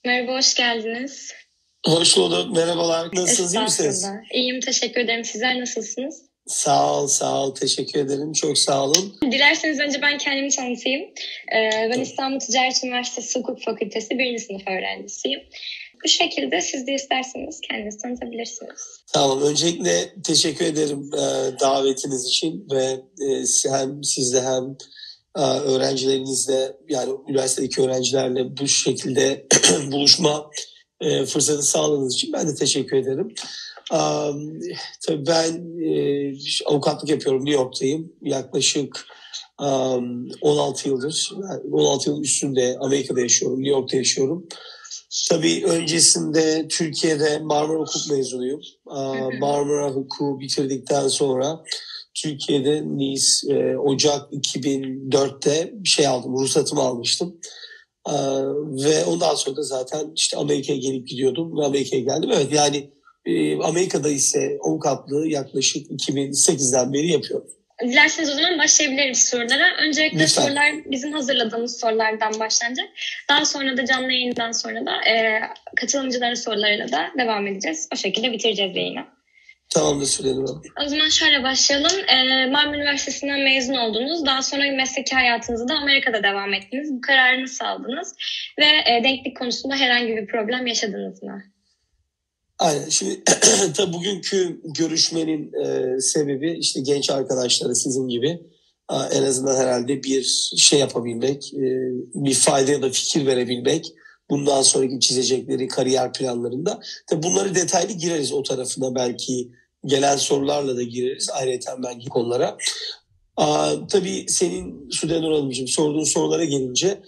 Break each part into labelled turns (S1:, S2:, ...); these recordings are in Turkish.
S1: Merhaba, hoş geldiniz.
S2: Hoş bulduk, merhabalar. Nasılsınız, iyi misiniz?
S1: Estağfurullah. İyiyim, teşekkür ederim. Sizler nasılsınız?
S2: Sağ ol, teşekkür ederim. Çok sağ olun.
S1: Dilerseniz önce ben kendimi tanıtayım. Ben
S2: Tabii.
S1: İstanbul Ticaret Üniversitesi Hukuk Fakültesi 1. sınıf öğrencisiyim. Bu şekilde siz de isterseniz kendinizi tanıtabilirsiniz.
S2: Tamam, öncelikle teşekkür ederim davetiniz için ve hem sizle hem öğrencilerinizle, yani üniversitedeki öğrencilerle bu şekilde buluşma fırsatı sağladığınız için ben de teşekkür ederim. Tabii ben avukatlık yapıyorum, New York'tayım. Yaklaşık 16 yıldır, 16 yılın üstünde Amerika'da yaşıyorum, New York'ta yaşıyorum. Tabii öncesinde Türkiye'de Marmara Hukuk mezunuyum. Marmara Hukuk'u bitirdikten sonra Türkiye'de Ocak 2004'te ruhsatımı almıştım. Ve ondan sonra da zaten işte Amerika'ya gelip gidiyordum ve Amerika'ya geldim. Evet, yani Amerika'da ise avukatlığı yaklaşık 2008'den beri yapıyorum.
S1: Dilerseniz o zaman başlayabiliriz sorulara. Öncelikle
S2: Lütfen.
S1: sorular bizim hazırladığımız sorulardan başlanacak. Daha sonra da canlı yayından sonra da katılımcıların sorularıyla da devam edeceğiz. O şekilde bitireceğiz yayını.
S2: Tamamdır, Süleyman Hanım.
S1: O zaman şöyle başlayalım. Marmara Üniversitesi'nden mezun oldunuz. Daha sonra mesleki hayatınızı da Amerika'da devam ettiniz. Bu kararı nasıl aldınız? Ve denklik konusunda herhangi bir problem yaşadınız mı?
S2: Aynen. Şimdi tabii bugünkü görüşmenin sebebi işte genç arkadaşlara sizin gibi en azından herhalde bir şey yapabilmek, bir fayda ya da fikir verebilmek. Bundan sonraki çizecekleri kariyer planlarında. Tabii bunları detaylı gireriz o tarafına, belki gelen sorularla da gireriz ayrıca belki konulara. Tabii senin Sudenur Hanımcığım sorduğun sorulara gelince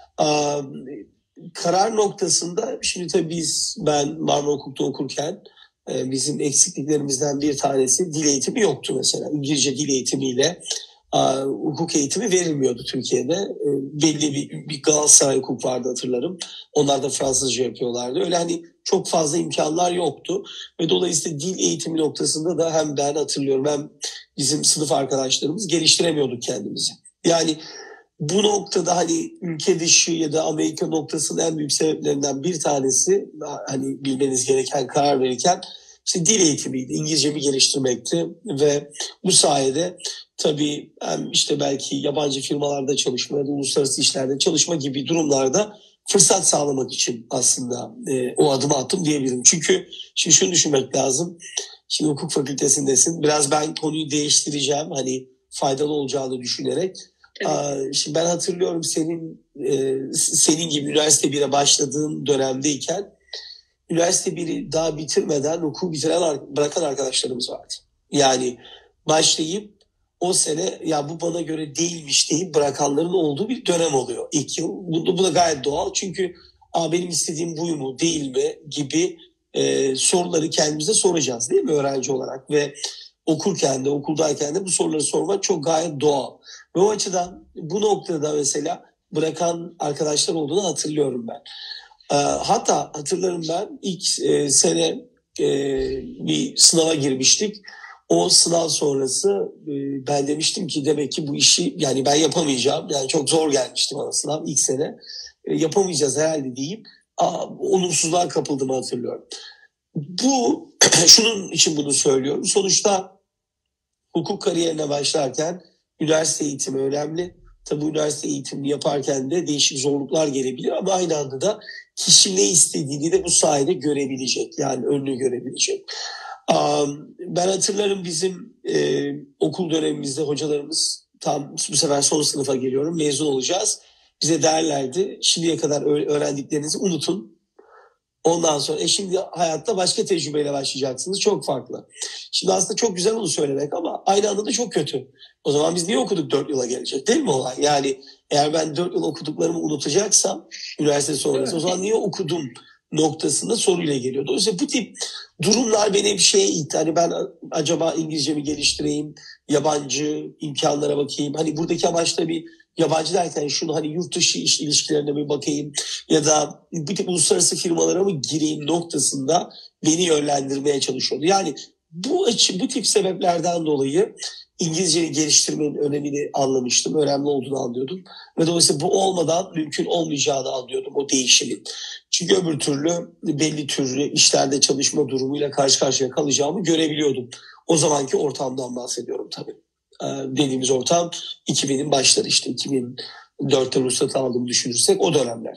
S2: karar noktasında şimdi tabii ben Marmara Hukuk'ta okurken bizim eksikliklerimizden bir tanesi dil eğitimi yoktu mesela. İngilizce dil eğitimiyle hukuk eğitimi verilmiyordu Türkiye'de. Belli bir Galatasaray hukuk vardı, hatırlarım. Onlar da Fransızca yapıyorlardı. Öyle hani çok fazla imkanlar yoktu. Ve dolayısıyla dil eğitimi noktasında da hem ben hatırlıyorum hem bizim sınıf arkadaşlarımız geliştiremiyorduk kendimizi. Yani bu noktada hani ülke dışı ya da Amerika noktasının en büyük sebeplerinden bir tanesi, hani bilmeniz gereken, karar verirken işte dil eğitimiydi. İngilizcemi geliştirmekti ve bu sayede tabii hem işte belki yabancı firmalarda çalışma ya da uluslararası işlerde çalışma gibi durumlarda fırsat sağlamak için aslında o adımı attım diyebilirim. Çünkü şimdi şunu düşünmek lazım. Şimdi hukuk fakültesindesin. Biraz ben konuyu değiştireceğim, hani faydalı olacağını düşünerek. Şimdi ben hatırlıyorum senin gibi üniversite 1'e başladığın dönemdeyken üniversite 1'i daha bitirmeden hukuku bırakan arkadaşlarımız vardı. Yani başlayıp o sene ya bu bana göre değilmiş deyip bırakanların olduğu bir dönem oluyor ilk yıl. Bu da gayet doğal, çünkü benim istediğim bu mu değil mi gibi soruları kendimize soracağız değil mi öğrenci olarak, ve okurken de okuldayken de bu soruları sormak çok gayet doğal. Ve o açıdan bu noktada mesela bırakan arkadaşlar olduğunu hatırlıyorum ben. Hatta hatırlarım, ben ilk sene bir sınava girmiştik. O sınav sonrası ben demiştim ki demek ki bu işi yani ben yapamayacağım. Yani çok zor gelmişti bana sınav ilk sene. Yapamayacağız herhalde deyip olumsuzluğa kapıldığımı hatırlıyorum. Şunun için bunu söylüyorum. Sonuçta hukuk kariyerine başlarken üniversite eğitimi önemli. Tabii üniversite eğitimini yaparken de değişik zorluklar gelebilir ama aynı anda da kişi ne istediğini de bu sayede görebilecek. Yani önünü görebilecek. Ben hatırlarım bizim okul dönemimizde hocalarımız, tam bu sefer son sınıfa geliyorum, mezun olacağız. Bize derlerdi, şimdiye kadar öğrendiklerinizi unutun. Ondan sonra şimdi hayatta başka tecrübeyle başlayacaksınız. Çok farklı. Şimdi aslında çok güzel onu söylemek ama aynı anda da çok kötü. O zaman biz niye okuduk 4 yıla gelecek, değil mi olay? Yani eğer ben 4 yıl okuduklarımı unutacaksam üniversite sonrası, o zaman niye okudum noktasında soruyla geliyor. Dolayısıyla bu tip durumlar beni bir şeye itti. Hani ben acaba İngilizcemi geliştireyim, yabancı imkanlara bakayım. Hani buradaki amaç tabii yabancı derken şunu, hani yurt dışı iş ilişkilerine bir bakayım ya da bir tip uluslararası firmalara mı gireyim noktasında beni yönlendirmeye çalışıyordu. Yani bu tip sebeplerden dolayı İngilizceyi geliştirmenin önemini anlamıştım. Önemli olduğunu anlıyordum. Ve dolayısıyla bu olmadan mümkün olmayacağını anlıyordum, o değişimin. Çünkü öbür türlü belli türlü işlerde çalışma durumuyla karşı karşıya kalacağımı görebiliyordum. O zamanki ortamdan bahsediyorum tabii. Dediğimiz ortam 2000'in başları, işte 2004'te ruhsat aldığımı düşünürsek o dönemler.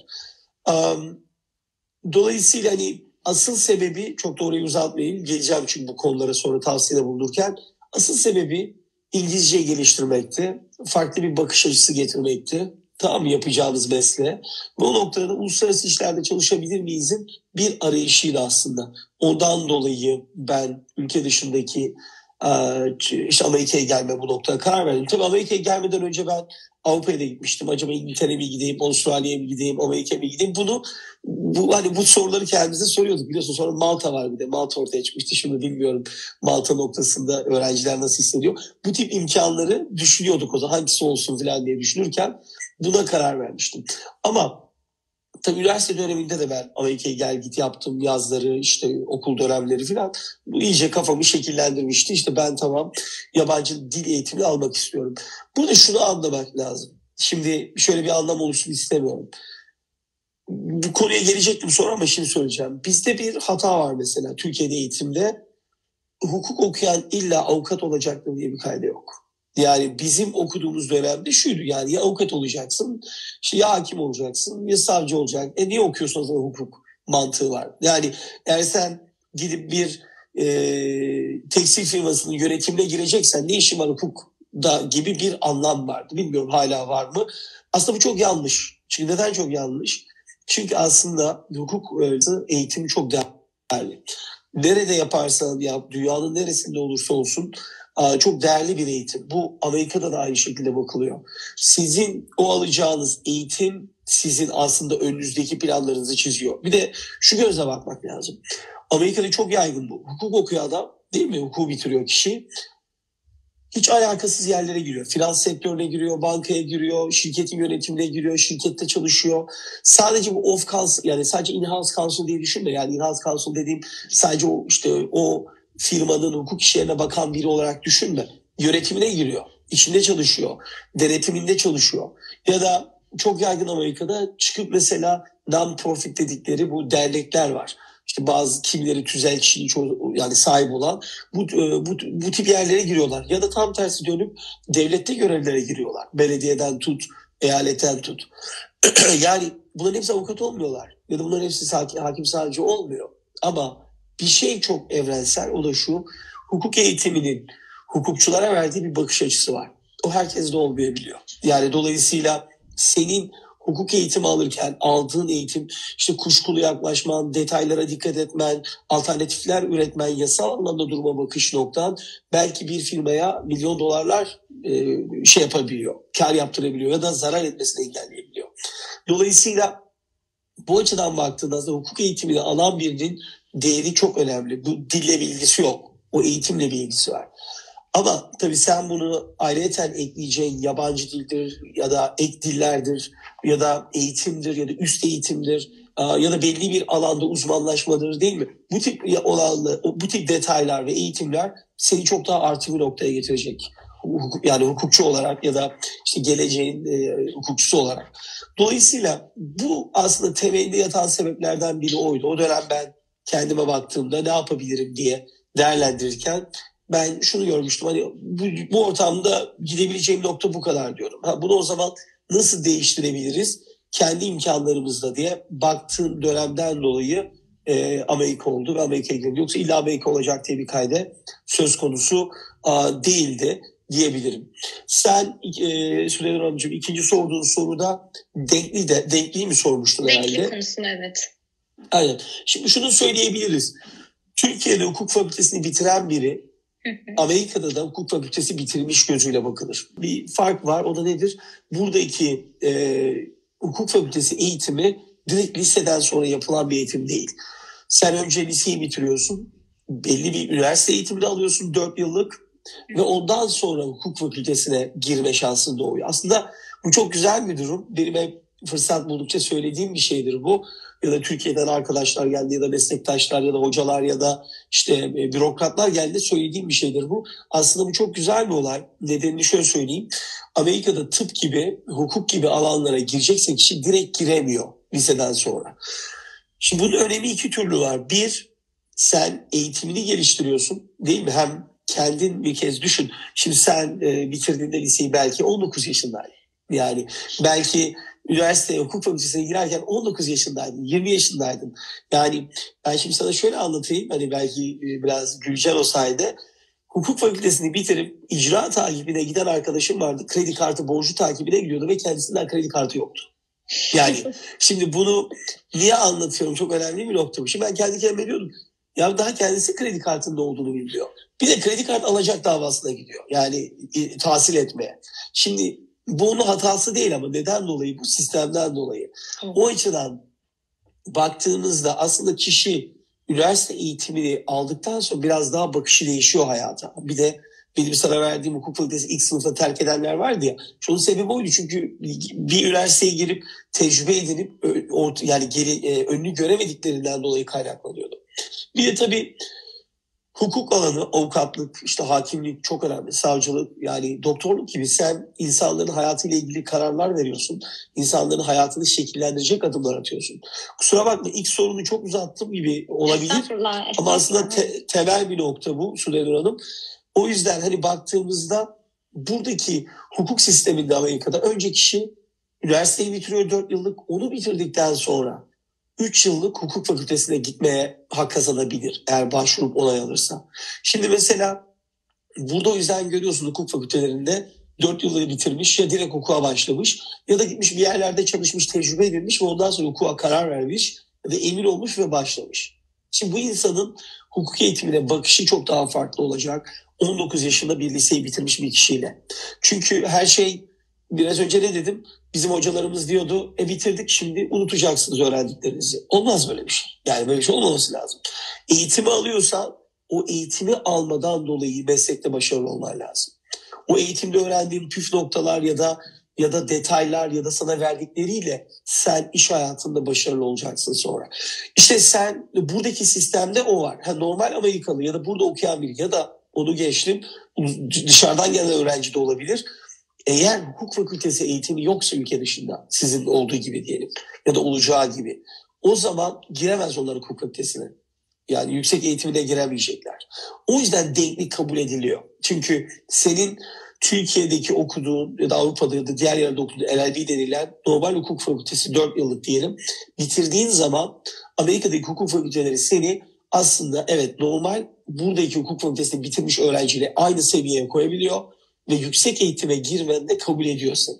S2: Dolayısıyla hani asıl sebebi, çok da orayı uzatmayayım, geleceğim çünkü bu konulara sonra tavsiyede bulunurken, asıl sebebi İngilizceyi geliştirmekti. Farklı bir bakış açısı getirmekti. Tamam, yapacağımız mesleğe. Bu noktada uluslararası işlerde çalışabilir miyizin bir arayışıydı aslında. Ondan dolayı ben ülke dışındaki işte Amerika'ya gelme bu noktada karar verdim. Tabii Amerika'ya gelmeden önce ben Avrupa'ya da gitmiştim. Acaba İngiltere'ye mi gideyim, Avustralya'ya mı gideyim, Amerika'ya mı gideyim? Bu soruları kendimize soruyorduk. Biliyorsun, sonra Malta var bir de. Malta ortaya çıkmıştı. Şimdi bilmiyorum Malta noktasında öğrenciler nasıl hissediyor. Bu tip imkanları düşünüyorduk o zaman. Hangisi olsun falan diye düşünürken buna karar vermiştim. Ama tabii üniversite döneminde de ben Amerika'ya gel git yaptım, yazları, işte okul dönemleri falan. Bu iyice kafamı şekillendirmişti. İşte ben tamam, yabancı dil eğitimi almak istiyorum. Burada şunu anlamak lazım. Şimdi şöyle bir anlam oluşsun istemiyorum. Bu konuya gelecektim sonra ama şimdi söyleyeceğim. Bizde bir hata var mesela Türkiye'de eğitimde. Hukuk okuyan illa avukat olacaktır diye bir kaydı yok. Yani bizim okuduğumuz dönemde şuydu, yani ya avukat olacaksın, işte ya hakim olacaksın, ya savcı olacaksın. Niye okuyorsun o zaman hukuk mantığı var. Yani eğer sen gidip bir tekstil firmasının yönetimine gireceksen ne işin var hukukda gibi bir anlam vardı. Bilmiyorum hala var mı? Aslında bu çok yanlış. Çünkü neden çok yanlış? Çünkü aslında hukuk eğitimi çok değerli. Nerede yaparsan yap, dünyanın neresinde olursa olsun çok değerli bir eğitim. Bu Amerika'da da aynı şekilde bakılıyor. Sizin o alacağınız eğitim sizin aslında önünüzdeki planlarınızı çiziyor. Bir de şu gözle bakmak lazım. Amerika'da çok yaygın bu. Hukuk okuyor adam, değil mi? Hukuku bitiriyor kişi. Hiç alakasız yerlere giriyor. Finans sektörüne giriyor, bankaya giriyor, şirketin yönetimine giriyor, şirkette çalışıyor. Sadece bu off counsel, yani sadece in-house counsel diye düşünme. Yani in-house counsel dediğim sadece o firmanın hukuk işlerine bakan biri olarak düşünme. Yönetimine giriyor, içinde çalışıyor, denetiminde çalışıyor. Ya da çok yaygın Amerika'da çıkıp mesela non-profit dedikleri bu dernekler var. İşte bazı kimileri tüzel kişiliği yani sahip olan bu tip yerlere giriyorlar. Ya da tam tersi dönüp devlette görevlere giriyorlar. Belediyeden tut, eyaletten tut. Yani bunların hepsi avukat olmuyorlar. Ya da bunların hepsi hakim savcı olmuyor. Ama bir şey çok evrensel, o da şu: hukuk eğitiminin hukukçulara verdiği bir bakış açısı var. O herkeste olmayabiliyor. Yani dolayısıyla senin hukuk eğitimi alırken aldığın eğitim, işte kuşkulu yaklaşman, detaylara dikkat etmen, alternatifler üretmen, yasal anlamda duruma bakış noktan belki bir firmaya milyon dolarlar yapabiliyor, kar yaptırabiliyor ya da zarar etmesini engelleyebiliyor. Dolayısıyla bu açıdan baktığında hukuk eğitimini alan birinin değeri çok önemli. Bu dille bir ilgisi yok. O eğitimle bir ilgisi var. Ama tabii sen bunu ayrıyeten ekleyeceğin yabancı dildir ya da ek dillerdir ya da eğitimdir ya da üst eğitimdir ya da belli bir alanda uzmanlaşmadır, değil mi? Bu tip detaylar ve eğitimler seni çok daha artı bir noktaya getirecek. Yani hukukçu olarak ya da işte geleceğin hukukçusu olarak. Dolayısıyla bu aslında temelinde yatan sebeplerden biri oydu. O dönem ben kendime baktığımda ne yapabilirim diye değerlendirirken ben şunu görmüştüm: hani bu ortamda gidebileceğim nokta bu kadar diyorum. Bunu o zaman nasıl değiştirebiliriz kendi imkanlarımızla diye baktığım dönemden dolayı Amerika oldu ve Amerika'ya girdim. Yoksa illa Amerika olacak diye bir kayda söz konusu değildi diyebilirim. Sen Süleyman Hanımcığım, ikinci sorduğun soruda denkliği mi sormuştun herhalde?
S1: Denklik konusunda, evet.
S2: Aynen. Şimdi şunu söyleyebiliriz. Türkiye'de hukuk fakültesini bitiren biri Amerika'da da hukuk fakültesi bitirmiş gözüyle bakılır. Bir fark var, o da nedir? Buradaki hukuk fakültesi eğitimi direkt liseden sonra yapılan bir eğitim değil. Sen önce liseyi bitiriyorsun, belli bir üniversite eğitimini alıyorsun 4 yıllık ve ondan sonra hukuk fakültesine girme şansın doğuyor. Aslında bu çok güzel bir durum. Benim hep fırsat buldukça söylediğim bir şeydir bu. Ya da Türkiye'den arkadaşlar geldi ya da meslektaşlar ya da hocalar ya da işte bürokratlar geldi söylediğim bir şeydir bu. Aslında bu çok güzel bir olay. Nedenini şöyle söyleyeyim. Amerika'da tıp gibi, hukuk gibi alanlara girecekse kişi direkt giremiyor liseden sonra. Şimdi bunun önemi iki türlü var. Bir, sen eğitimini geliştiriyorsun değil mi? Hem kendin bir kez düşün. Şimdi sen bitirdiğinde liseyi belki 19 yaşındaydın. Yani belki üniversiteye, hukuk fakültesine girerken 19 yaşındaydın, 20 yaşındaydın. Yani ben şimdi sana şöyle anlatayım. Hani belki biraz güncel olsaydı. Hukuk fakültesini bitirip icra takibine giden arkadaşım vardı. Kredi kartı borcu takibine gidiyordu ve kendisinden kredi kartı yoktu. Yani şimdi bunu niye anlatıyorum? Çok önemli bir nokta bu. Şimdi ben kendi kendime diyordum. Ya daha kendisi kredi kartında olduğunu bilmiyor. Bir de kredi kart alacak davasına gidiyor. Yani tahsil etmeye. Şimdi bu onun hatası değil ama neden dolayı? Bu sistemden dolayı. O açıdan baktığımızda aslında kişi üniversite eğitimini aldıktan sonra biraz daha bakışı değişiyor hayata. Bir de benim sana verdiğim hukuk fakültesi ilk sınıfta terk edenler vardı ya. Şunun sebebi oydu çünkü bir üniversiteye girip tecrübe edinip yani önünü göremediklerinden dolayı kaynaklanıyordu. Bir de tabii hukuk alanı, avukatlık, işte hakimlik çok önemli, savcılık, yani doktorluk gibi sen insanların hayatıyla ilgili kararlar veriyorsun. İnsanların hayatını şekillendirecek adımlar atıyorsun. Kusura bakma ilk sorunu çok uzattım gibi olabilir.
S1: Estağfurullah.
S2: Ama aslında temel bir nokta bu Süleyman Hanım. O yüzden hani baktığımızda buradaki hukuk sisteminde Amerika'da önce kişi üniversiteyi bitiriyor 4 yıllık. Onu bitirdikten sonra 3 yıllık hukuk fakültesine gitmeye hak kazanabilir eğer başvurup onay alırsa. Şimdi mesela burada o yüzden görüyorsun hukuk fakültelerinde 4 yılları bitirmiş ya direkt hukuka başlamış ya da gitmiş bir yerlerde çalışmış, tecrübe edilmiş ve ondan sonra hukuka karar vermiş ve emin olmuş ve başlamış. Şimdi bu insanın hukuk eğitimine bakışı çok daha farklı olacak 19 yaşında bir liseyi bitirmiş bir kişiyle. Çünkü her şey biraz önce ne dedim? Bizim hocalarımız diyordu bitirdik şimdi unutacaksınız öğrendiklerinizi. Olmaz böyle bir şey. Yani böyle bir şey olmaması lazım. Eğitimi alıyorsan o eğitimi almadan dolayı meslekte başarılı olman lazım. O eğitimde öğrendiğin püf noktalar ya da detaylar ya da sana verdikleriyle sen iş hayatında başarılı olacaksın sonra. İşte sen buradaki sistemde o var. Normal Amerikalı ya da burada okuyan biri ya da onu geçtim dışarıdan gelen öğrenci de olabilir. Eğer hukuk fakültesi eğitimi yoksa ülke dışında sizin olduğu gibi diyelim ya da olacağı gibi o zaman giremez onlar hukuk fakültesine. Yani yüksek eğitimine giremeyecekler. O yüzden denklik kabul ediliyor. Çünkü senin Türkiye'deki okuduğun ya da Avrupa'da ya da diğer yerde okuduğun LLB denilen normal hukuk fakültesi 4 yıllık diyelim. Bitirdiğin zaman Amerika'daki hukuk fakülteleri seni aslında evet normal buradaki hukuk fakültesini bitirmiş öğrenciyle aynı seviyeye koyabiliyor. Ve yüksek eğitime girmeni de kabul ediyorsun.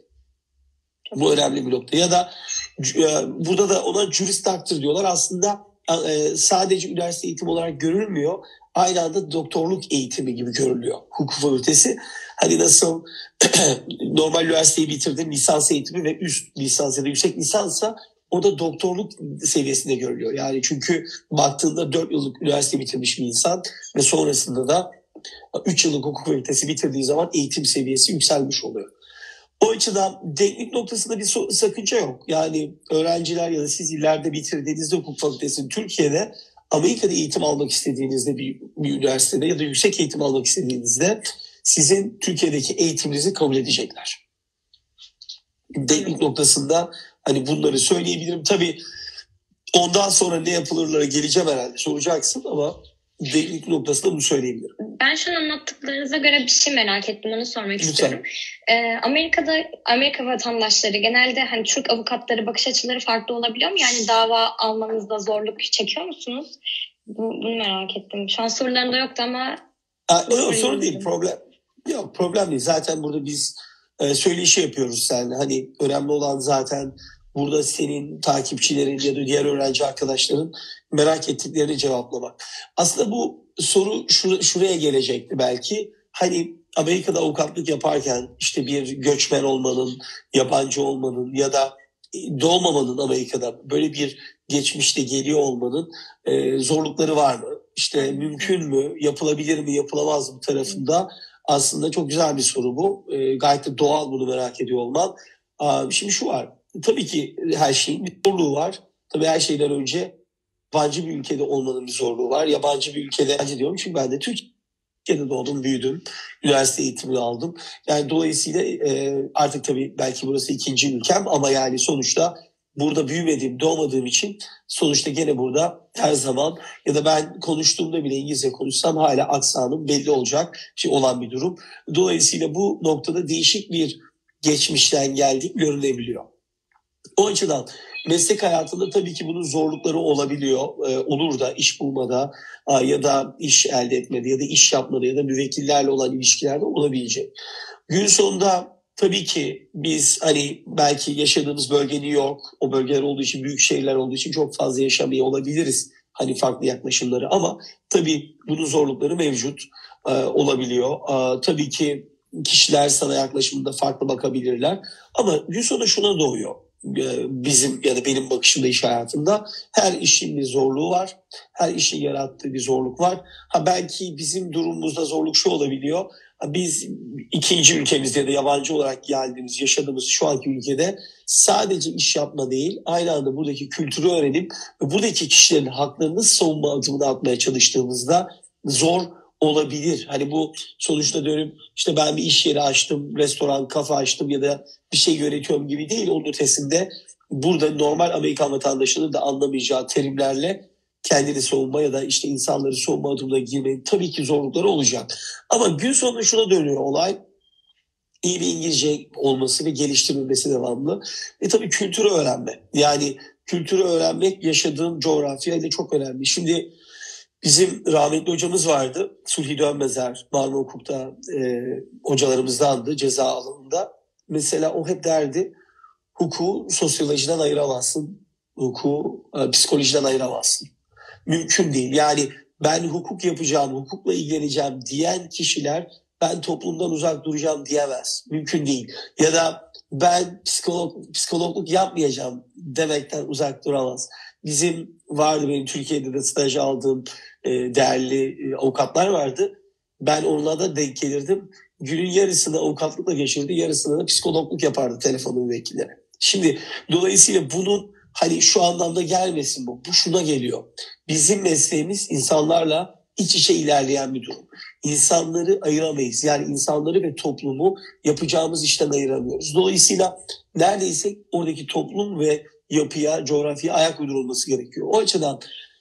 S2: Bu önemli bir nokta. Ya da burada da ona jurist doctor diyorlar. Aslında sadece üniversite eğitimi olarak görülmüyor. Aynı anda doktorluk eğitimi gibi görülüyor hukuk fakültesi. Hani nasıl normal üniversiteyi bitirdin lisans eğitimi ve üst lisans ya da yüksek lisansa o da doktorluk seviyesinde görülüyor. Yani çünkü baktığında 4 yıllık üniversite bitirmiş bir insan ve sonrasında da 3 yıllık hukuk fakültesi bitirdiği zaman eğitim seviyesi yükselmiş oluyor. O açıdan denklik noktasında bir sakınca yok. Yani öğrenciler ya da siz ileride bitirdiğinizde hukuk fakültesini Türkiye'de, Amerika'da eğitim almak istediğinizde bir üniversitede ya da yüksek eğitim almak istediğinizde sizin Türkiye'deki eğitiminizi kabul edecekler. Denklik noktasında hani bunları söyleyebilirim. Tabii ondan sonra ne yapılırlara geleceğim herhalde soracaksın ama denklik noktasında bunu söyleyebilirim.
S1: Ben şu an anlattıklarınıza göre bir şey merak ettim. Onu sormak istiyorum. Amerika vatandaşları genelde hani Türk avukatları bakış açıları farklı olabiliyor mu? Yani dava almanızda zorluk çekiyor musunuz? Bunu merak ettim. Şu an sorularında yoktu ama...
S2: Yok sorun değil. Problem değil. Zaten burada biz söyleşi yapıyoruz seninle. Hani önemli olan zaten burada senin takipçilerin ya da diğer öğrenci arkadaşların merak ettiklerini cevaplamak. Aslında bu soru şuraya gelecekti belki. Hani Amerika'da avukatlık yaparken işte bir göçmen olmanın, yabancı olmanın ya da doğmamanın Amerika'da böyle bir geçmişte geliyor olmanın zorlukları var mı? İşte mümkün mü, yapılabilir mi, yapılamaz mı tarafında aslında çok güzel bir soru bu. Gayet de doğal bunu merak ediyor olman. Şimdi şu var. tabii ki her şeyin bir zorluğu var. Tabii her şeyden önce yabancı bir ülkede olmanın bir zorluğu var. Yabancı bir ülkede, yabancı diyorum çünkü ben de Türkiye'de doğdum, büyüdüm. Üniversite eğitimini aldım. Yani dolayısıyla artık tabii belki burası ikinci ülkem ama yani sonuçta burada büyümediğim, doğmadığım için sonuçta gene burada her zaman ya da ben konuştuğumda bile İngilizce konuşsam hala aksanım belli olacak olan bir durum. Dolayısıyla bu noktada değişik bir geçmişten geldik görünebiliyor. O açıdan meslek hayatında tabii ki bunun zorlukları olabiliyor. Olur da iş bulmada ya da iş elde etmede ya da iş yapmada ya da müvekkillerle olan ilişkilerde olabilecek. Gün sonunda tabii ki biz hani belki yaşadığımız bölge New York, o bölgeler olduğu için, büyük şehirler olduğu için çok fazla yaşamıyor olabiliriz. Hani farklı yaklaşımları ama tabii bunun zorlukları mevcut olabiliyor. Tabii ki kişiler sana yaklaşımında farklı bakabilirler. Ama gün sonunda şuna doğuyor. Bizim ya da benim bakışımda iş hayatında her işin bir zorluğu var. Her işin yarattığı bir zorluk var. Belki bizim durumumuzda zorluk şu olabiliyor. Biz ikinci ülkemizde ya da yabancı olarak geldiğimiz, yaşadığımız şu anki ülkede sadece iş yapma değil, aynı anda buradaki kültürü öğrenip buradaki kişilerin haklarını savunma adımını atmaya çalıştığımızda zor olabilir. Hani bu sonuçta dönüp işte ben bir iş yeri açtım, restoran, kafe açtım ya da bir şey yönetiyorum gibi değil. Onun ötesinde burada normal Amerikan vatandaşının da anlamayacağı terimlerle kendini savunma ya da işte insanları savunma adımına girmenin tabii ki zorlukları olacak. Ama gün sonunda şuna dönüyor olay. İyi bir İngilizce olması ve geliştirilmesi devamlı. Tabii kültürü öğrenme. Yani kültürü öğrenmek yaşadığın coğrafyayla çok önemli. Şimdi bizim rahmetli hocamız vardı. Sulhi Dönmezer, Marmara Hukuk'ta hocalarımızdandı ceza alanında. Mesela o hep derdi, hukuku sosyolojiden ayıramazsın, hukuku psikolojiden ayıramazsın. Mümkün değil. Yani ben hukuk yapacağım, hukukla ilgileneceğim diyen kişiler ben toplumdan uzak duracağım diyemez. Mümkün değil. Ya da ben psikologluk yapmayacağım demekten uzak duramaz. Bizim vardı benim Türkiye'de de staj aldığım değerli avukatlar vardı. Ben onunla da denk gelirdim. Günün yarısını avukatlıkla geçirdi, yarısını da psikologluk yapardı telefonun müvekkilleri. Şimdi dolayısıyla bunun hani şu anlamda gelmesin bu. Bu şuna geliyor. Bizim mesleğimiz insanlarla iç içe ilerleyen bir durum. İnsanları ayıramayız. Yani insanları ve toplumu yapacağımız işten ayıramıyoruz. Dolayısıyla neredeyse oradaki toplum ve yapıya, coğrafyaya ayak uydurulması gerekiyor. O açıdan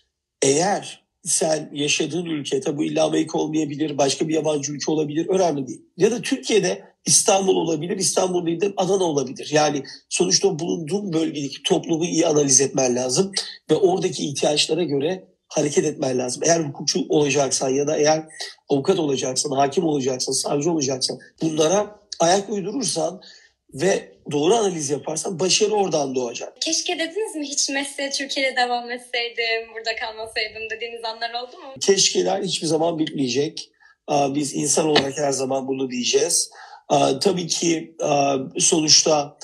S2: eğer sen yaşadığın ülke, tabi illa Amerika olmayabilir, başka bir yabancı ülke olabilir, önemli değil. Ya da Türkiye'de İstanbul olabilir, İstanbul değil de Adana olabilir. Yani sonuçta bulunduğun bölgedeki toplumu iyi analiz etmen lazım ve oradaki ihtiyaçlara göre hareket etmen lazım. Eğer hukukçu olacaksan ya da eğer avukat olacaksan, hakim olacaksan, savcı olacaksan bunlara ayak uydurursan ve doğru analiz yaparsan başarı oradan doğacak.
S1: Keşke dediniz mi hiç mesleğe Türkiye'de devam etseydim, burada kalmasaydım dediğiniz anlar oldu mu?
S2: Keşkeler hiçbir zaman bitmeyecek. Biz insan olarak her zaman bunu diyeceğiz. Tabii ki sonuçta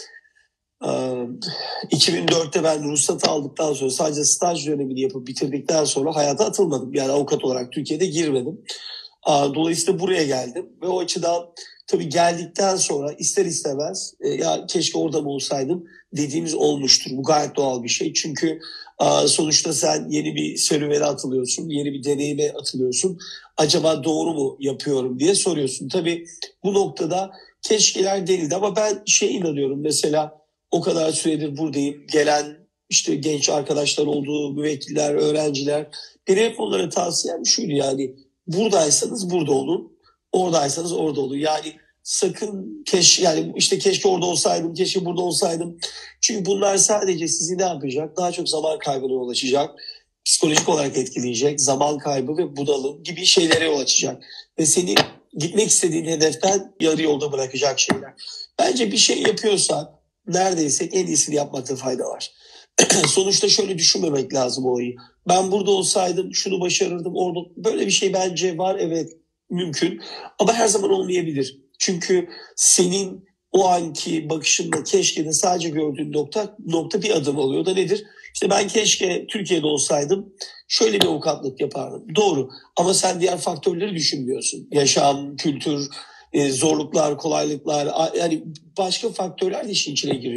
S2: 2004'te ben ruhsat aldıktan sonra sadece staj dönemini yapıp bitirdikten sonra hayata atılmadım. Yani avukat olarak Türkiye'de girmedim. Dolayısıyla buraya geldim ve o açıdan tabii geldikten sonra ister istemez ya keşke orada mı olsaydım dediğimiz olmuştur. Bu gayet doğal bir şey. Çünkü sonuçta sen yeni bir serüvene atılıyorsun, yeni bir deneyime atılıyorsun. Acaba doğru mu yapıyorum diye soruyorsun. Tabii bu noktada keşkeler denildi ama ben inanıyorum mesela o kadar süredir buradayım. Gelen işte genç arkadaşlar olduğu, müvekkiller, öğrenciler. Benim hep onlara tavsiyem şuydu yani buradaysanız burada olun, oradaysanız orada olun. Yani sakın keşke orada olsaydım, keşke burada olsaydım. Çünkü bunlar sadece sizi ne yapacak? Daha çok zaman kaybına yol açacak. Psikolojik olarak etkileyecek. Zaman kaybı ve bunalım gibi şeylere yol açacak. Ve seni gitmek istediğin hedeften yarı yolda bırakacak şeyler. Bence bir şey yapıyorsak neredeyse en iyisini yapmakta fayda var. Sonuçta şöyle düşünmemek lazım olayı. Ben burada olsaydım şunu başarırdım orada. Böyle bir şey bence var, evet, mümkün. Ama her zaman olmayabilir. Çünkü senin o anki bakışında keşke de sadece gördüğün nokta bir adım oluyor. O da nedir? İşte ben keşke Türkiye'de olsaydım şöyle bir avukatlık yapardım. Doğru. Ama sen diğer faktörleri düşünmüyorsun. Yaşam, kültür, zorluklar, kolaylıklar, yani başka faktörler de işin içine giriyor.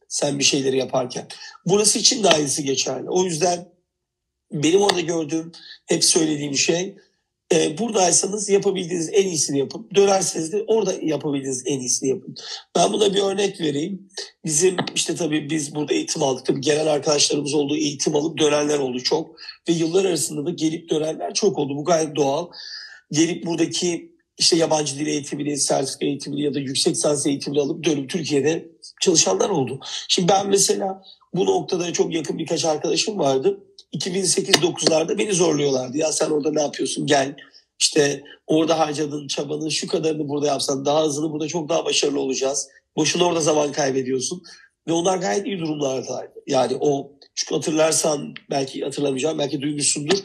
S2: sen bir şeyleri yaparken. Burası için de aynısı geçerli. O yüzden benim orada gördüğüm, hep söylediğim şey, buradaysanız yapabildiğiniz en iyisini yapın. Dönerseniz de orada yapabildiğiniz en iyisini yapın. Ben buna bir örnek vereyim. Bizim işte tabii biz burada eğitim aldık. Tabii gelen arkadaşlarımız oldu, eğitim alıp dönenler oldu çok. Ve yıllar arasında da gelip dönenler çok oldu. Bu gayet doğal. Gelip buradaki işte yabancı dil eğitimini, sertifika eğitimini ya da yüksek lisans eğitimini alıp dönüp Türkiye'de çalışanlar oldu. Şimdi ben mesela bu noktada çok yakın birkaç arkadaşım vardı. 2008-9'larda beni zorluyorlardı. Ya sen orada ne yapıyorsun, gel. İşte orada harcadığın çabanın şu kadarını burada yapsan daha hızlı, burada çok daha başarılı olacağız. Boşuna orada zaman kaybediyorsun. Ve onlar gayet iyi durumlardaydı. Yani o, çünkü hatırlarsan, belki hatırlamayacağım, belki duymuşsundur.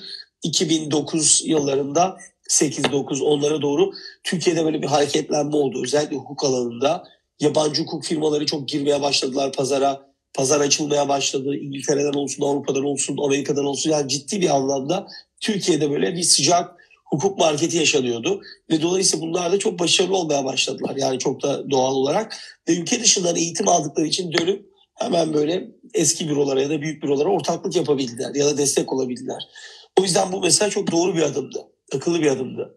S2: 2009 yıllarında 8-9 onlara doğru Türkiye'de böyle bir hareketlenme oldu. Özellikle hukuk alanında. Yabancı hukuk firmaları çok girmeye başladılar pazara. Pazar açılmaya başladı. İngiltere'den olsun, Avrupa'dan olsun, Amerika'dan olsun. Yani ciddi bir anlamda Türkiye'de böyle bir sıcak hukuk marketi yaşanıyordu. Ve dolayısıyla bunlar da çok başarılı olmaya başladılar. Yani çok da doğal olarak. Ve ülke dışından eğitim aldıkları için dönüp hemen böyle eski bürolara ya da büyük bürolara ortaklık yapabildiler. Ya da destek olabildiler. O yüzden bu mesela çok doğru bir adımdı. Akıllı bir adımdı.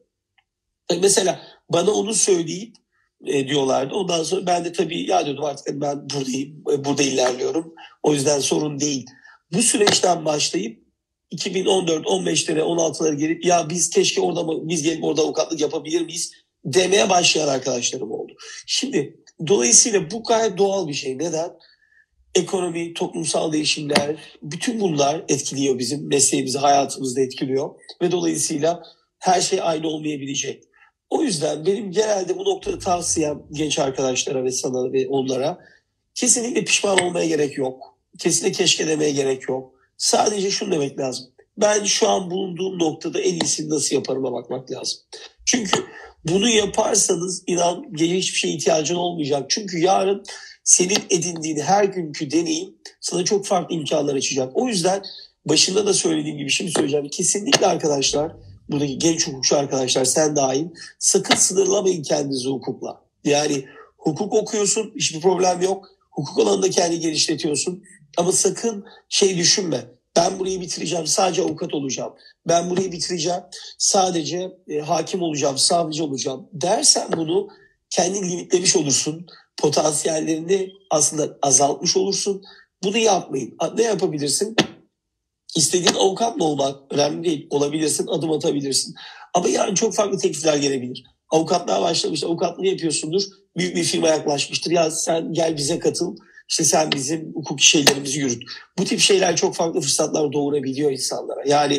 S2: Mesela bana onu söyleyip diyorlardı. Ondan sonra ben de tabii ya diyordum, artık ben buradayım, burada ilerliyorum. O yüzden sorun değil. Bu süreçten başlayıp 2014-15'lere, 16'lara gelip ya biz keşke orada, biz gelip orada avukatlık yapabilir miyiz demeye başlayan arkadaşlarım oldu. Şimdi dolayısıyla bu gayet doğal bir şey. Neden? Ekonomi, toplumsal değişimler, bütün bunlar etkiliyor, bizim mesleğimizi, hayatımızda etkiliyor. Ve dolayısıyla her şey aynı olmayabilecek. O yüzden benim genelde bu noktada tavsiyem genç arkadaşlara ve sana ve onlara, kesinlikle pişman olmaya gerek yok. Kesinlikle keşke demeye gerek yok. Sadece şunu demek lazım. Ben şu an bulunduğum noktada en iyisini nasıl yaparıma bakmak lazım. Çünkü bunu yaparsanız inan hiçbir şeye ihtiyacın olmayacak. Çünkü yarın senin edindiğin her günkü deneyim sana çok farklı imkanlar açacak. O yüzden başında da söylediğim gibi şimdi söyleyeceğim. Kesinlikle arkadaşlar, buradaki genç hukukçu arkadaşlar, sen dahil, sakın sınırlamayın kendinizi hukukla. Yani hukuk okuyorsun, hiçbir problem yok. Hukuk alanında kendini geliştiriyorsun. Ama sakın şey düşünme. Ben burayı bitireceğim, sadece avukat olacağım. Ben burayı bitireceğim, sadece hakim olacağım, savcı olacağım dersen bunu kendini limitlemiş olursun. Potansiyellerini aslında azaltmış olursun. Bunu yapmayın. Ne yapabilirsin? İstediğin avukat mı olmak önemli değil. Olabilirsin, adım atabilirsin. Ama yarın çok farklı teklifler gelebilir. Avukatlığa başlamış, avukatlığı yapıyorsundur. Büyük bir firma yaklaşmıştır. Ya sen gel bize katıl. İşte sen bizim hukuki şeylerimizi yürüt. Bu tip şeyler çok farklı fırsatlar doğurabiliyor insanlara. Yani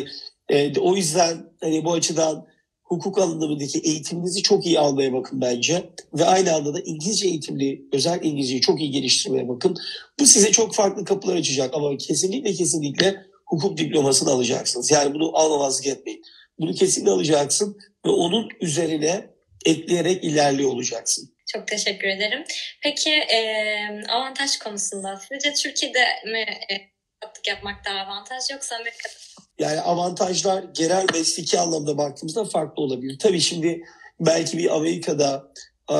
S2: o yüzden hani bu açıdan hukuk alanındaki eğitiminizi çok iyi almaya bakın bence. Ve aynı anda da İngilizce eğitimli, özellikle İngilizceyi çok iyi geliştirmeye bakın. Bu size çok farklı kapılar açacak ama kesinlikle hukuk diplomasını alacaksınız. Yani bunu almamazlık etmeyin. Bunu kesinlikle alacaksın ve onun üzerine ekleyerek ilerliyor olacaksın.
S1: Çok teşekkür ederim. Peki avantaj konusunda sizce Türkiye'de mi avukatlık yapmak daha avantaj yoksa Amerika'da?
S2: Yani avantajlar genel mesleki anlamda baktığımızda farklı olabilir. Tabii şimdi belki bir Amerika'da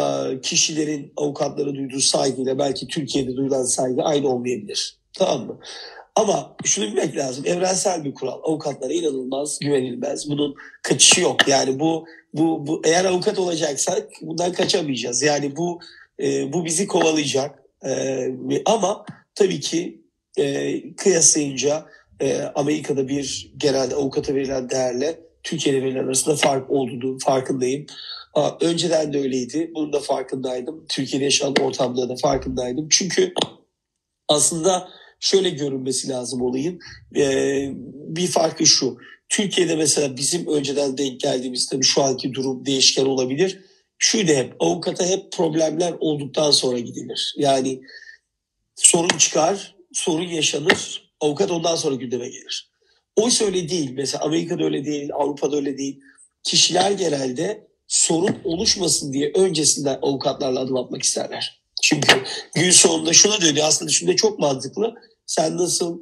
S2: kişilerin avukatlara duyduğu saygıyla belki Türkiye'de duyulan saygı aynı olmayabilir. Tamam mı? Ama şunu bilmek lazım. Evrensel bir kural. Avukatlara inanılmaz güvenilmez. Bunun kaçışı yok. Yani bu eğer avukat olacaksak bundan kaçamayacağız. Yani bu bizi kovalayacak. Ama tabii ki kıyaslayınca Amerika'da bir genelde avukata verilen değerle Türkiye'de verilen arasında fark olduğunu farkındayım. Önceden de öyleydi. Bunun da farkındaydım. Türkiye'de yaşanan ortamda da farkındaydım. Çünkü aslında şöyle görünmesi lazım olayın. Bir farkı şu. Türkiye'de mesela bizim önceden denk geldiğimiz, tabii şu anki durum değişken olabilir. Şuydu, hep avukata hep problemler olduktan sonra gidilir. Yani sorun çıkar, sorun yaşanır, avukat ondan sonra gündeme gelir. Oysa öyle değil. Mesela Amerika'da öyle değil, Avrupa'da öyle değil. Kişiler genelde sorun oluşmasın diye öncesinden avukatlarla adım atmak isterler. Çünkü gün sonunda şuna dönüyor, aslında şimdi çok mantıklı. Sen nasıl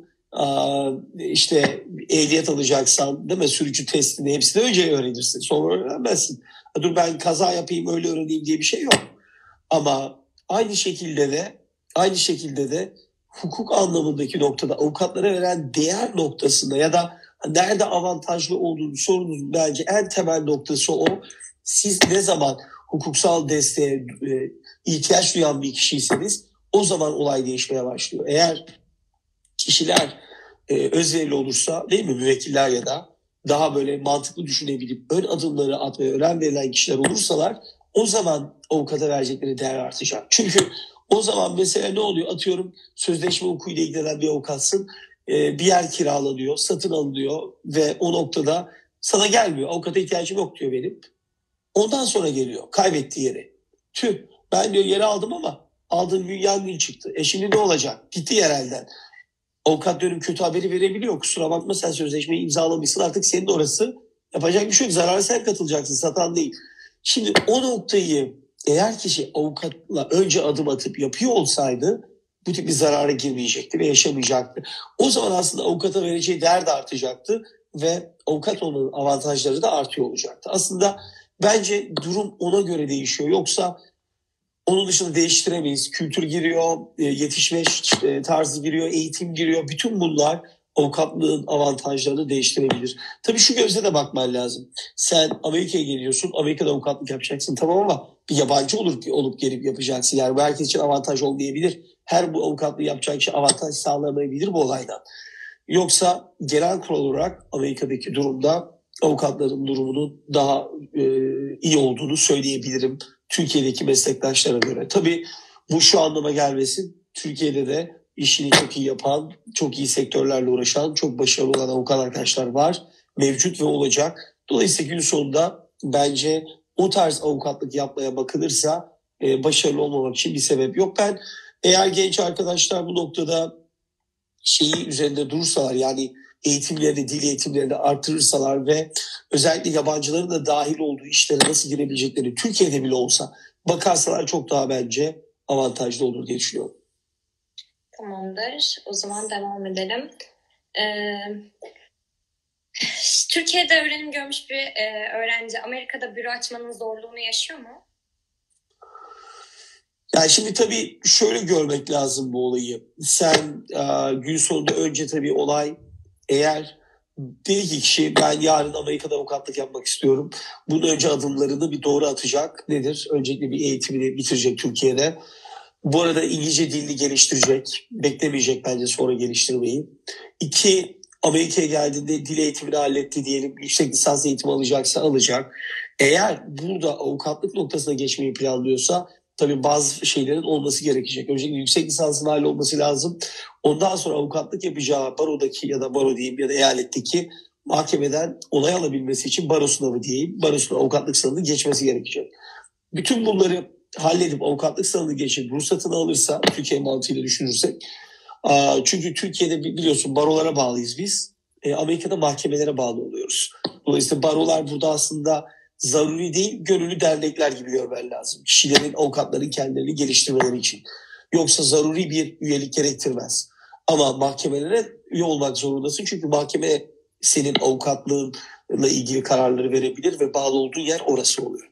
S2: işte ehliyet alacaksan, değil mi, sürücü testini hepsini önce öğrenirsin, sonra öğrenmezsin. Dur ben kaza yapayım öyle öğreneyim diye bir şey yok. Ama aynı şekilde de hukuk anlamındaki noktada avukatlara veren değer noktasında ya da nerede avantajlı olduğunu sorunun bence en temel noktası o. Siz ne zaman hukuksal desteğe ihtiyaç duyan bir kişiyseniz o zaman olay değişmeye başlıyor. Eğer kişiler özverili olursa, değil mi, müvekkiller ya da daha böyle mantıklı düşünebilip ön adımları atmaya önem verilen kişiler olursalar o zaman avukata verecekleri değer artacak. Çünkü o zaman mesela ne oluyor? Atıyorum sözleşme hukukuyla ilgilenen bir avukatsın. Bir yer kiralanıyor, satın alınıyor ve o noktada sana gelmiyor. Avukata ihtiyacım yok diyor benim. Ondan sonra geliyor kaybettiği yeri. Tüh, ben diyor yeri aldım ama aldığım gün yangın çıktı. Şimdi ne olacak? Gitti yer elden. Avukat diyorum kötü haberi verebiliyor. Kusura bakma sen sözleşmeyi imzalamışsın, artık senin orası. Yapacak bir şey yok. Zarara sen katılacaksın, satan değil. Şimdi o noktayı eğer kişi avukatla önce adım atıp yapıyor olsaydı bu tip bir zarara girmeyecekti ve yaşamayacaktı. O zaman aslında avukata vereceği değer de artacaktı ve avukat olmanın avantajları da artıyor olacaktı. Aslında bence durum ona göre değişiyor. Yoksa onun dışında değiştiremeyiz. Kültür giriyor, yetişme tarzı giriyor, eğitim giriyor. Bütün bunlar avukatlığın avantajlarını değiştirebilir. Tabii şu gözle de bakman lazım. Sen Amerika'ya geliyorsun, Amerika'da avukatlık yapacaksın tamam ama bir yabancı olup gelip yapacaksın. Yani bu herkes için avantaj olmayabilir. Her bu avukatlığı yapacak kişi avantaj sağlamayabilir bu olaydan. Yoksa genel kural olarak Amerika'daki durumda avukatların durumunun daha iyi olduğunu söyleyebilirim Türkiye'deki meslektaşlara göre. Tabii bu şu anlama gelmesin. Türkiye'de de işini çok iyi yapan, çok iyi sektörlerle uğraşan, çok başarılı olan avukat arkadaşlar var. Mevcut ve olacak. Dolayısıyla gün sonunda bence o tarz avukatlık yapmaya bakılırsa başarılı olmamak için bir sebep yok. Ben eğer genç arkadaşlar bu noktada şeyi üzerinde durursalar, yani eğitimlerini, dil eğitimlerini artırırsalar ve özellikle yabancıların da dahil olduğu işlere nasıl girebilecekleri Türkiye'de bile olsa bakarsalar çok daha bence avantajlı olur diye düşünüyorum.
S1: Tamamdır. O zaman devam edelim. Türkiye'de öğrenim görmüş bir öğrenci Amerika'da büro açmanın zorluğunu yaşıyor mu?
S2: Yani şimdi tabii şöyle görmek lazım bu olayı. Sen gün sonunda önce tabii olay, eğer dedi ki kişi ben yarın Amerika'da avukatlık yapmak istiyorum. Bunun önce adımlarını bir doğru atacak. Nedir? Öncelikle bir eğitimini bitirecek Türkiye'de. Bu arada İngilizce dilini geliştirecek. Beklemeyecek bence sonra geliştirmeyi. 2, Amerika'ya geldiğinde dil eğitimini halletti diyelim. Yüksek lisans eğitimi alacaksa alacak. Eğer burada avukatlık noktasına geçmeyi planlıyorsa tabii bazı şeylerin olması gerekecek. Öncelikle yüksek lisansın hallolması lazım. Ondan sonra avukatlık yapacağı barodaki ya da baro diyeyim ya da eyaletteki mahkemeden onay alabilmesi için baro sınavı diyeyim. Baro sınavı avukatlık sınavını geçmesi gerekecek. Bütün bunları halledip avukatlık sınavını geçip ruhsatını alırsa, Türkiye mantığıyla düşünürsek, çünkü Türkiye'de biliyorsun barolara bağlıyız biz. Amerika'da mahkemelere bağlı oluyoruz. Dolayısıyla barolar burada aslında zaruri değil, gönüllü dernekler gibi görmen lazım. Kişilerin, avukatların kendilerini geliştirmeleri için. Yoksa zaruri bir üyelik gerektirmez. Ama mahkemelere üye olmak zorundasın. Çünkü mahkeme senin avukatlığınla ilgili kararları verebilir ve bağlı olduğun yer orası oluyor.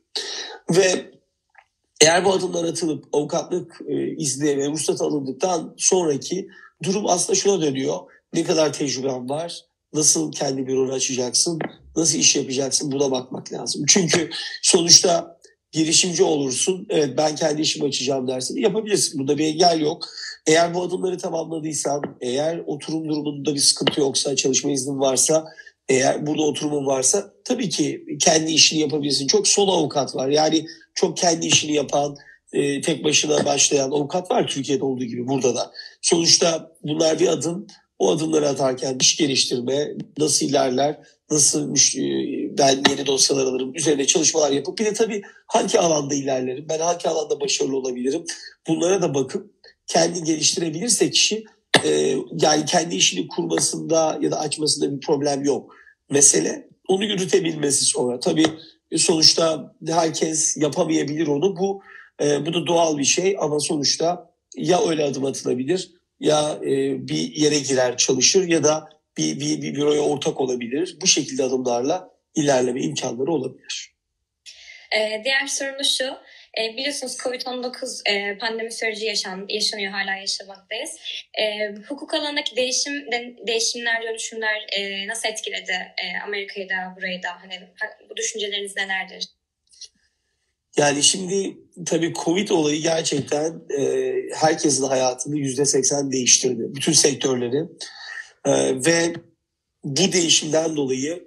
S2: Ve eğer bu adımlar atılıp avukatlık izni ve ruhsat alındıktan sonraki durum aslında şuna dönüyor. Ne kadar tecrüben var? Nasıl kendi büronu açacaksın? Nasıl iş yapacaksın? Buna bakmak lazım. Çünkü sonuçta girişimci olursun. Evet, ben kendi işimi açacağım dersin. Yapabilirsin. Bunda bir engel yok. Eğer bu adımları tamamladıysan, eğer oturum durumunda bir sıkıntı yoksa, çalışma iznin varsa, eğer burada oturumun varsa tabii ki kendi işini yapabilirsin. Çok solo avukat var. Yani çok kendi işini yapan, tek başına başlayan avukat var Türkiye'de olduğu gibi burada da. Sonuçta bunlar bir adım. O adımları atarken iş geliştirme, nasıl ilerler, nasıl ben yeni dosyalar alırım, üzerine çalışmalar yapıp bir de tabii hangi alanda ilerlerim, ben hangi alanda başarılı olabilirim, bunlara da bakıp kendi geliştirebilirse kişi, yani kendi işini kurmasında ya da açmasında bir problem yok. Mesele onu yürütebilmesi sonra. Tabii sonuçta herkes yapamayabilir onu. Bu da doğal bir şey ama sonuçta ya öyle adım atılabilir ya bir yere girer çalışır ya da bir büroya ortak olabilir. Bu şekilde adımlarla ilerleme imkanları olabilir.
S1: Diğer sorum şu. Biliyorsunuz COVID-19 pandemi süreci yaşanıyor, hala yaşamaktayız. Hukuk alanındaki değişimler, dönüşümler nasıl etkiledi Amerika'yı da burayı da? Hani, bu düşünceleriniz nelerdir?
S2: Yani şimdi tabii Covid olayı gerçekten herkesin hayatını %80 değiştirdi. Bütün sektörleri. Ve bu değişimden dolayı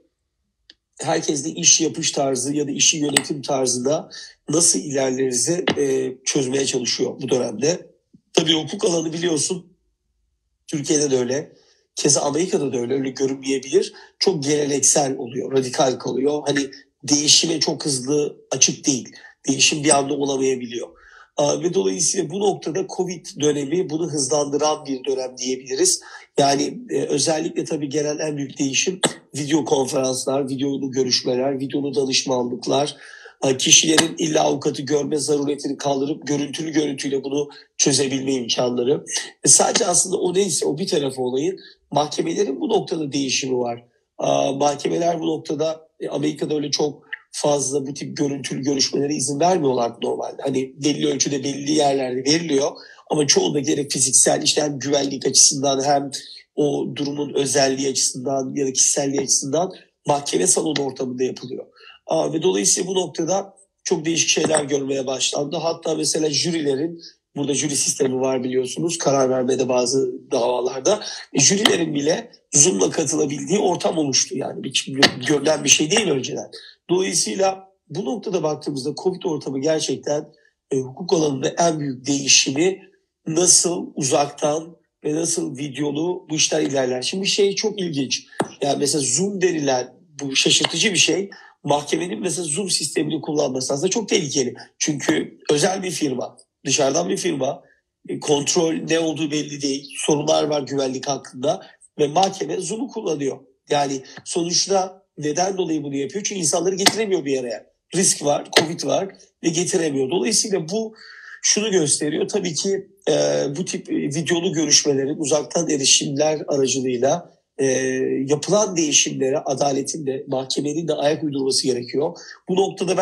S2: herkes de iş yapış tarzı ya da işi yönetim tarzında nasıl ilerlerinizi çözmeye çalışıyor bu dönemde. Tabii hukuk alanı biliyorsun Türkiye'de de öyle. Keza Amerika'da da öyle görünmeyebilir. Çok geleneksel oluyor, radikal kalıyor. Hani değişime çok hızlı açık değil. Değişim bir anda olamayabiliyor. Ve dolayısıyla bu noktada Covid dönemi bunu hızlandıran bir dönem diyebiliriz. Yani özellikle tabii gelen en büyük değişim video konferanslar, videolu görüşmeler, videolu danışmanlıklar, kişilerin illa avukatı görme zaruretini kaldırıp görüntüyle bunu çözebilme imkanları. Sadece aslında o neyse o bir tarafı olayın, mahkemelerin bu noktada değişimi var. Mahkemeler bu noktada Amerika'da öyle çok fazla bu tip görüntülü görüşmelere izin vermiyorlar normalde. Hani belli ölçüde belli yerlerde veriliyor ama çoğunda gerek fiziksel işte hem güvenlik açısından hem o durumun özelliği açısından ya da kişiselliği açısından mahkeme salonu ortamında yapılıyor. Ve dolayısıyla bu noktada çok değişik şeyler görmeye başlandı. Hatta mesela jürilerin, burada jüri sistemi var biliyorsunuz karar vermede bazı davalarda. Jürilerin bile Zoom'la katılabildiği ortam oluştu yani. Görülen bir şey değil önceden. Dolayısıyla bu noktada baktığımızda Covid ortamı gerçekten hukuk alanında en büyük değişimi nasıl uzaktan ve nasıl videolu bu işler ilerler. Şimdi bir şey çok ilginç. Yani mesela Zoom denilen bu şaşırtıcı bir şey. Mahkemenin mesela Zoom sistemini kullanması aslında çok tehlikeli. Çünkü özel bir firma, dışarıdan bir firma, kontrol ne olduğu belli değil. Sorunlar var güvenlik hakkında ve mahkeme Zoom'u kullanıyor. Yani sonuçta neden dolayı bunu yapıyor? Çünkü insanları getiremiyor bir araya. Risk var, Covid var ve getiremiyor. Dolayısıyla bu şunu gösteriyor. Tabii ki bu tip videolu görüşmelerin uzaktan erişimler aracılığıyla yapılan değişimlere adaletin de mahkemenin de ayak uydurması gerekiyor. Bu noktada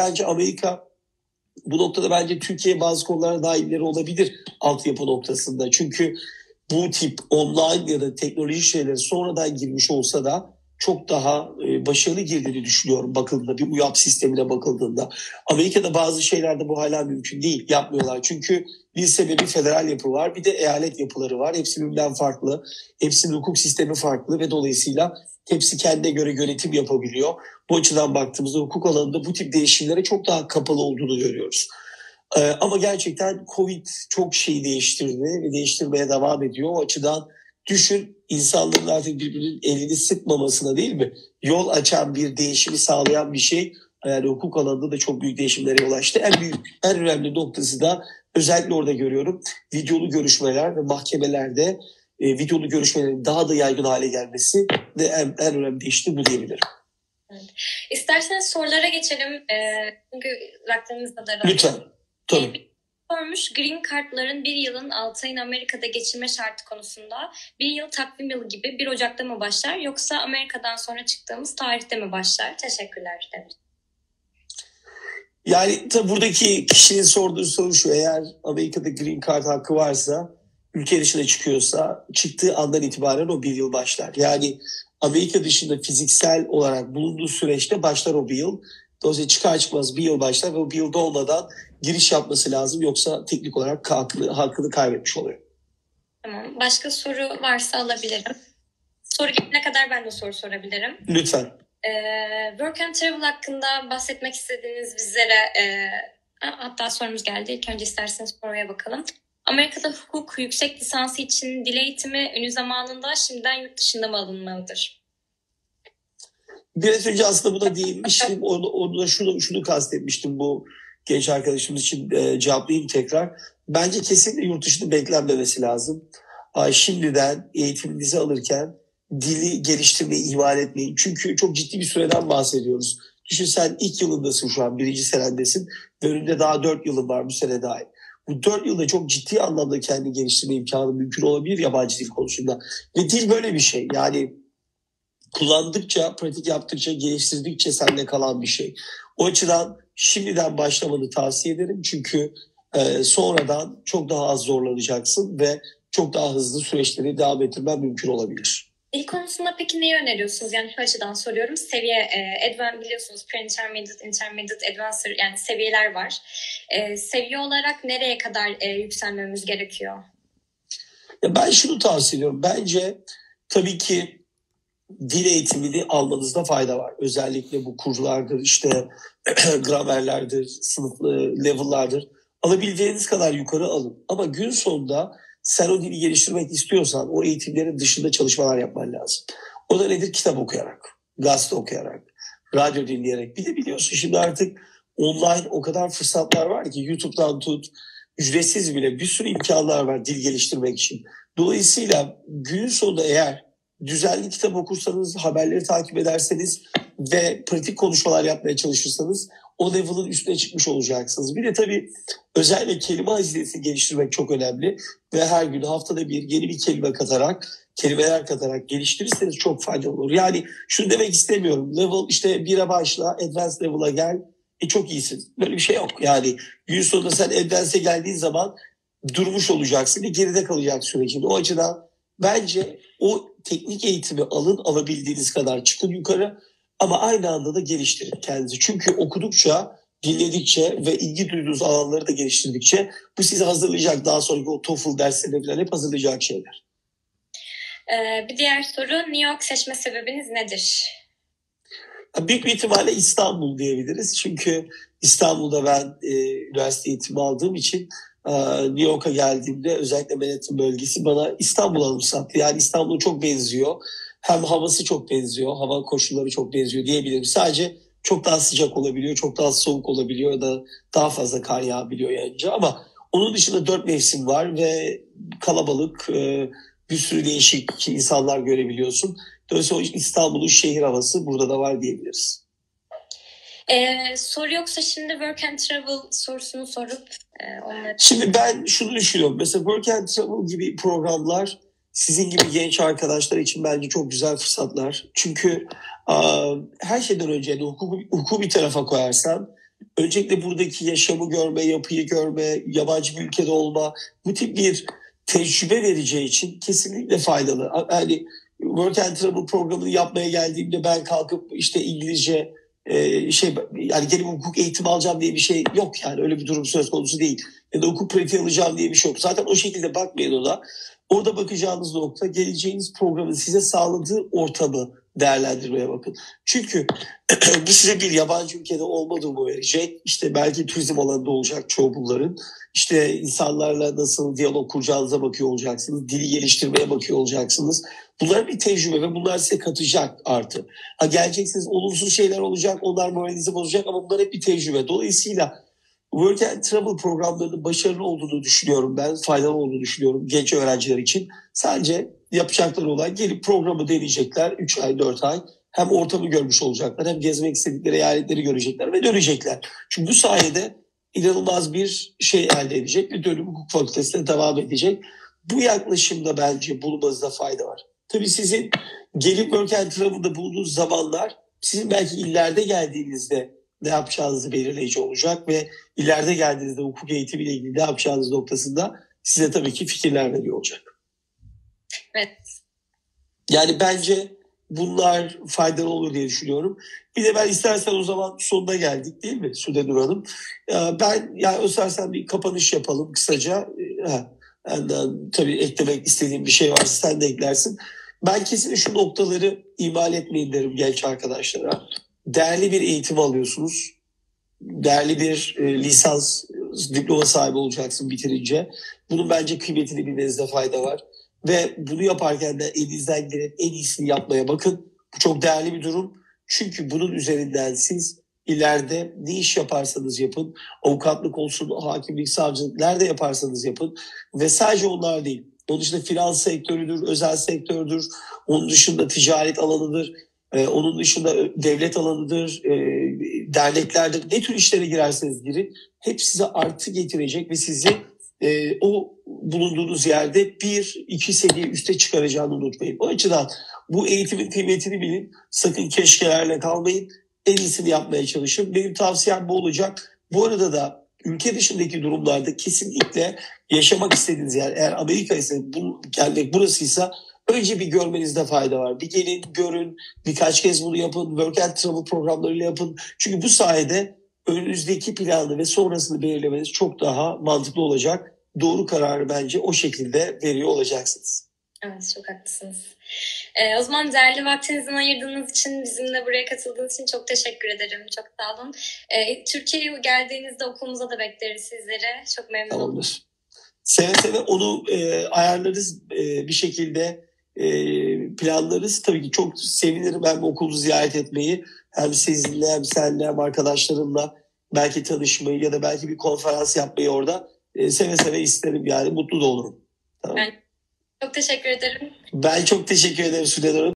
S2: bence Türkiye bazı konularda daha ileri olabilir altyapı noktasında. Çünkü bu tip online ya da teknoloji şeyleri sonradan girmiş olsa da çok daha başarılı girdiğini düşünüyorum bakıldığında, bir UYAP sistemine bakıldığında. Amerika'da bazı şeylerde bu hala mümkün değil, yapmıyorlar. Çünkü bir sebebi federal yapı var, bir de eyalet yapıları var. Hepsi birbirinden farklı, hepsinin hukuk sistemi farklı ve dolayısıyla hepsi kendine göre yönetim yapabiliyor. Bu açıdan baktığımızda hukuk alanında bu tip değişimlere çok daha kapalı olduğunu görüyoruz. Ama gerçekten Covid çok şeyi değiştirdi ve değiştirmeye devam ediyor. O açıdan düşün, insanların artık birbirinin elini sıkmamasına değil mi? Yol açan bir değişimi sağlayan bir şey. Yani hukuk alanında da çok büyük değişimlere yol açtı. En önemli noktası da özellikle orada görüyorum. Videolu görüşmeler ve mahkemelerde videolu görüşmelerin daha da yaygın hale gelmesi de en önemli değişti bu diyebilirim.
S1: Evet. İsterseniz sorulara geçelim. Çünkü vaktimiz de daralıyor.
S2: Lütfen. Tabii.
S1: Sormuş, green card'ların bir yılın 6 ayın Amerika'da geçirme şartı konusunda bir yıl takvim yılı gibi 1 Ocak'ta mı başlar yoksa Amerika'dan sonra çıktığımız tarihte mi başlar? Teşekkürler demiş.
S2: Yani tabii buradaki kişinin sorduğu soru şu: eğer Amerika'da green card hakkı varsa, ülke dışına çıkıyorsa çıktığı andan itibaren o bir yıl başlar. Yani Amerika dışında fiziksel olarak bulunduğu süreçte başlar o bir yıl. Dolayısıyla çıkar çıkmaz bir yıl başlar ve o bir yılda olmadan giriş yapması lazım. Yoksa teknik olarak hakkını kaybetmiş oluyor.
S1: Tamam. Başka soru varsa alabilirim. Soru gelene kadar ben de soru sorabilirim.
S2: Lütfen.
S1: Work and Travel hakkında bahsetmek istediğiniz bizlere hatta sorumuz geldi. İlk önce isterseniz soruya bakalım. Amerika'da hukuk yüksek lisansı için dil eğitimi ünü zamanında şimdiden yurt dışında mı alınmalıdır?
S2: Biraz önce aslında buna değinmiştim. Orada şunu kastetmiştim bu genç arkadaşımız için, cevaplayayım tekrar. Bence kesinlikle yurt dışında beklenmemesi lazım. Şimdiden eğitiminizi alırken dili geliştirmeyi ihmal etmeyin. Çünkü çok ciddi bir süreden bahsediyoruz. Düşün, sen ilk yılındasın şu an, 1. senendesin ve önünde daha 4 yılın var bu sene dahil. Bu 4 yılda çok ciddi anlamda kendini geliştirme imkanı mümkün olabilir yabancı dil konusunda. Ve dil böyle bir şey. Yani kullandıkça, pratik yaptıkça, geliştirdikçe sende kalan bir şey. O açıdan şimdiden başlamanı tavsiye ederim. Çünkü sonradan çok daha az zorlanacaksın ve çok daha hızlı süreçleri devam ettirmen mümkün olabilir.
S1: Dil konusunda peki neyi öneriyorsunuz? Yani şu açıdan soruyorum. Seviye, biliyorsunuz pre-intermediate, intermediate, advanced yani seviyeler var. Seviye olarak nereye kadar yükselmemiz gerekiyor?
S2: Ya ben şunu tavsiye ediyorum. Bence tabii ki dil eğitimini almanızda fayda var. Özellikle bu kurslardır, işte gramerlerdir, sınıflı level'lardır. Alabileceğiniz kadar yukarı alın. Ama gün sonunda sen o dili geliştirmek istiyorsan o eğitimlerin dışında çalışmalar yapman lazım. O da nedir? Kitap okuyarak, gazete okuyarak, radyo dinleyerek. Bir de biliyorsun şimdi artık online o kadar fırsatlar var ki YouTube'dan tut, ücretsiz bile bir sürü imkanlar var dil geliştirmek için. Dolayısıyla gün sonunda eğer düzenli kitap okursanız, haberleri takip ederseniz ve pratik konuşmalar yapmaya çalışırsanız o level'ın üstüne çıkmış olacaksınız. Bir de tabii özellikle kelime hazinesini geliştirmek çok önemli ve her gün haftada bir yeni bir kelime katarak, kelimeler katarak geliştirirseniz çok faydalı olur. Yani şunu demek istemiyorum. Level işte 1'e başla, advanced level'a gel. Çok iyisin. Böyle bir şey yok. Yani gün sonunda sen advance'e geldiğin zaman durmuş olacaksın ve geride kalacak sürecinde. O açıdan bence o teknik eğitimi alın, alabildiğiniz kadar çıkın yukarı ama aynı anda da geliştirin kendinizi. Çünkü okudukça, dinledikçe ve ilgi duyduğunuz alanları da geliştirdikçe bu sizi hazırlayacak, daha sonraki o TOEFL derslerine falan hep hazırlayacak şeyler.
S1: Bir diğer soru, New York seçme sebebiniz nedir?
S2: Büyük bir ihtimalle İstanbul diyebiliriz. Çünkü İstanbul'da ben üniversite eğitimi aldığım için New York'a geldiğimde özellikle Manhattan bölgesi bana İstanbul anımsattı. Yani İstanbul'a çok benziyor. Hem havası çok benziyor, hava koşulları çok benziyor diyebilirim. Sadece çok daha sıcak olabiliyor, çok daha soğuk olabiliyor ya da daha fazla kar yağabiliyor yayınca. Ama onun dışında 4 mevsim var ve kalabalık, bir sürü değişik insanlar görebiliyorsun. Dolayısıyla İstanbul'un şehir havası burada da var diyebiliriz.
S1: Soru yoksa şimdi Work and Travel sorusunu sorup onları...
S2: Şimdi ben şunu düşünüyorum. Mesela Work and Travel gibi programlar sizin gibi genç arkadaşlar için bence çok güzel fırsatlar. Çünkü her şeyden önce yani hukuku bir tarafa koyarsan öncelikle buradaki yaşamı görme, yapıyı görme, yabancı bir ülkede olma bu tip bir tecrübe vereceği için kesinlikle faydalı. Yani Work and Travel programını yapmaya geldiğimde ben kalkıp işte İngilizce yani gelip hukuk eğitimi alacağım diye bir şey yok yani öyle bir durum söz konusu değil. Ya da hukuk pratiği alacağım diye bir şey yok. Zaten o şekilde bakmayın ona. Orada bakacağınız nokta geleceğiniz programın size sağladığı ortamı değerlendirmeye bakın. Çünkü bu size bir yabancı ülkede olma durumu verecek. İşte belki turizm alanında olacak çoğu bunların. İşte insanlarla nasıl diyalog kuracağınıza bakıyor olacaksınız. Dili geliştirmeye bakıyor olacaksınız. Bunlar bir tecrübe ve bunlar size katacak artı. Geleceksiniz olumsuz şeyler olacak, onlar moralinizi bozacak ama bunlar hep bir tecrübe. Dolayısıyla Work and Travel programlarının başarılı olduğunu düşünüyorum ben, faydalı olduğunu düşünüyorum genç öğrenciler için. Sadece yapacakları olan gelip programı deneyecekler 3 ay 4 ay. Hem ortamı görmüş olacaklar hem gezmek istedikleri eyaletleri görecekler ve dönecekler. Çünkü bu sayede inanılmaz bir şey elde edecek ve dönüm hukuk fakültesine devam edecek. Bu yaklaşımda bence bulunmanızda fayda var. Tabii sizin gelip Work and Travel'da bulunduğunuz zamanlar sizin belki ileride geldiğinizde ne yapacağınızı belirleyici olacak ve ileride geldiğinizde hukuk eğitimiyle ilgili ne yapacağınız noktasında size tabii ki fikirler veriyor olacak.
S1: Evet.
S2: Yani bence bunlar faydalı olur diye düşünüyorum. Bir de ben istersen o zaman sonuna geldik değil mi Sude Nur Hanım? Ben yani istersen bir kapanış yapalım kısaca. Yani, tabii eklemek istediğim bir şey varsa sen de eklersin. Ben kesin şu noktaları ihmal etmeyin derim genç arkadaşlara. Değerli bir eğitim alıyorsunuz. Değerli bir lisans diploma sahibi olacaksın bitirince. Bunun bence kıymetini bilmenizde fayda var. Ve bunu yaparken de elinizden gelen en iyisini yapmaya bakın. Bu çok değerli bir durum. Çünkü bunun üzerinden siz ileride ne iş yaparsanız yapın, avukatlık olsun, hakimlik, savcılık, nerede yaparsanız yapın ve sadece onlar değil. Onun dışında finans sektörüdür, özel sektördür, onun dışında ticaret alanıdır, onun dışında devlet alanıdır, derneklerdir. Ne tür işlere girerseniz girin, hep size artı getirecek ve sizi o bulunduğunuz yerde 1-2 seviye üste çıkaracağını unutmayın. O açıdan bu eğitimin kıymetini bilin. Sakın keşkelerle kalmayın. en iyisini yapmaya çalışın. Benim tavsiyem bu olacak. Bu arada da ülke dışındaki durumlarda kesinlikle yaşamak istediğiniz yer, eğer Amerika ise gelmek burasıysa önce bir görmenizde fayda var. Bir gelin, görün, birkaç kez bunu yapın, work and travel programlarıyla yapın. Çünkü bu sayede önünüzdeki planı ve sonrasını belirlemeniz çok daha mantıklı olacak. Doğru kararı bence o şekilde veriyor olacaksınız.
S1: Evet, çok haklısınız. O zaman değerli vaktinizden ayırdığınız için, bizimle buraya katıldığınız için çok teşekkür ederim. Çok sağ olun. Türkiye'ye geldiğinizde okulumuza da bekleriz sizlere. Çok memnun oldum.
S2: Seve seve onu ayarlarız, bir şekilde planlarız. Tabii ki çok sevinirim hem okulu ziyaret etmeyi, hem sizinle hem seninle hem arkadaşlarımla belki tanışmayı ya da belki bir konferans yapmayı orada seve seve isterim, yani mutlu da olurum. Tamam.
S1: Çok teşekkür ederim.
S2: Ben çok teşekkür ederim Süleyman Hanım.